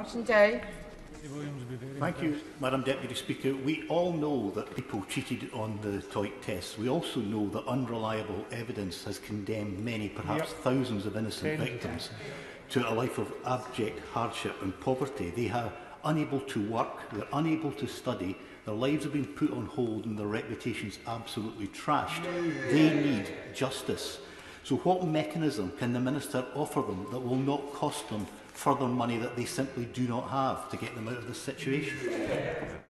Martyn Day. Thank you, Madam Deputy Speaker. We all know that people cheated on the TOEIC tests. We also know that unreliable evidence has condemned many, perhaps thousands of innocent victims to a life of abject hardship and poverty. They are unable to work, they're unable to study, their lives have been put on hold and their reputations absolutely trashed. They need justice. So what mechanism can the Minister offer them that will not cost them further money that they simply do not have to get them out of this situation?